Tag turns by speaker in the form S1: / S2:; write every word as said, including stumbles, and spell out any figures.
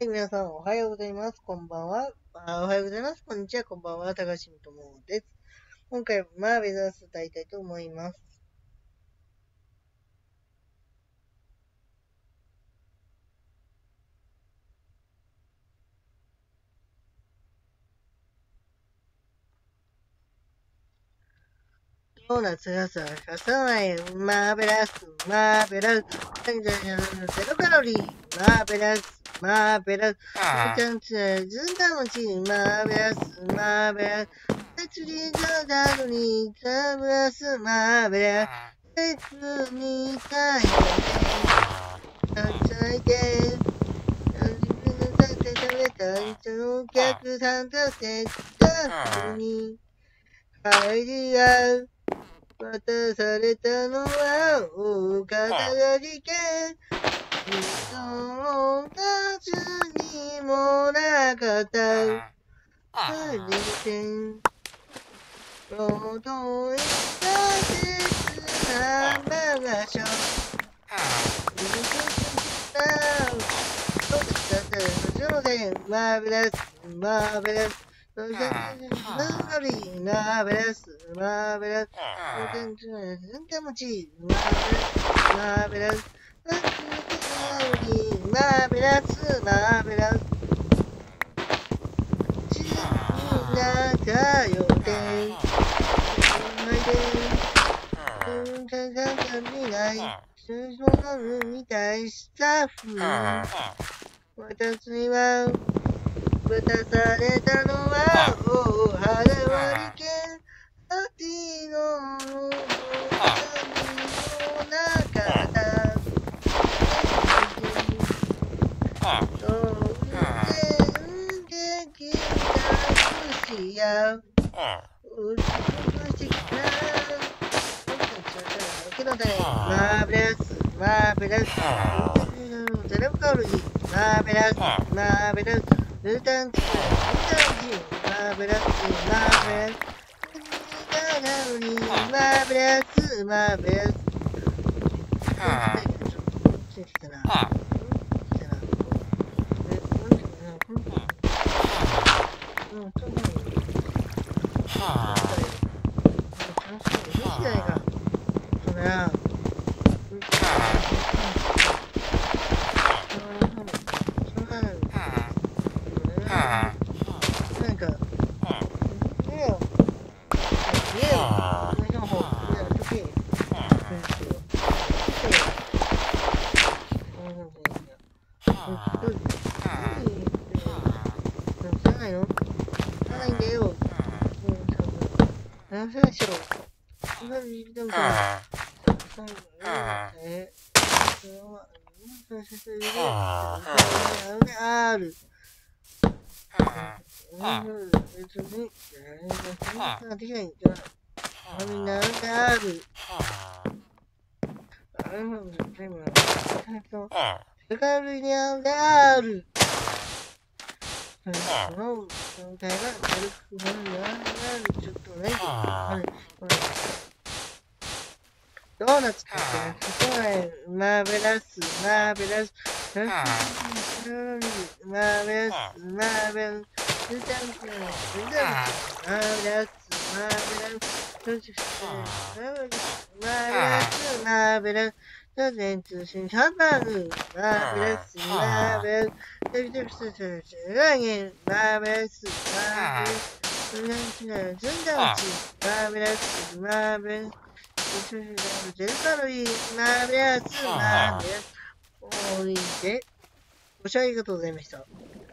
S1: はい、皆さんおはようございます。こんばんは。あ、おはようございます。こんにちは。こんばんは。高橋ともです。今回はマーベラス歌いたいと思います。ドーナツがさ、かさない、マーベラス、マーベラス、ゼロカロリー、マーベラス、マーベラス、ちゃんちゃずんだもち、マーベラス、マーベラス、釣りがだのに、マーベラス、マーベラス、セックみたいな、たいて、自分のだって食べた人のお客さんとセックに、入り合う。渡されたのは大方が事件。友達にもなかった。初めて届いた切な場所。マーベラス、マーベラス。マーベラス、マーベラス、マーベラス、ずんだもち、マーベラス、マーベラス、マーベラス、ちになったよて、うんかがかみない、通常のみたいスタッフ、私は、渡されたのは大原割り券パーティーの中にもなかったそう運転的な串や美しきなマーベラスマーベラスゼロカロリーマーベラスマーベラスルタンチ、ルタンチ、マーベラス、マーベラス、なのに、マーベラス、マーベラス。ついてきたな。来たな。うん、そうなの。楽しみでいいじゃないか。そうだな。なんか、ねえよ。ねえよ。私の方、いや、時計。うんと、時計。うん、そうですね。うん、どうぞ。何言ってるの？知らないの？知らないんだよ。うん、そうそう。話しましょう。同じ時間から、そう、え、それは、そう、それで、ある。うん別に、できないじゃん。あみんな、なんかある。あれも、全部、世界類にある。その、今回が軽く、ほんの、ある、ちょっとね、はい、ドーナツかけない。マーベラス、マーベラス、マーベラス、マーベラス、マーベラス、マーベラス、マーベラス、マーベラス、マーベラス、当然通信ハンバーグ、マーベラス、マーベラス、テレビテレビステーション、ラーゲン、マーベラス、マーベラス、ずんだうち、マーベラス、マーベラス、ゼロカロリー、マーベラス、マーベラス、おーいで、ご視聴ありがとうございました。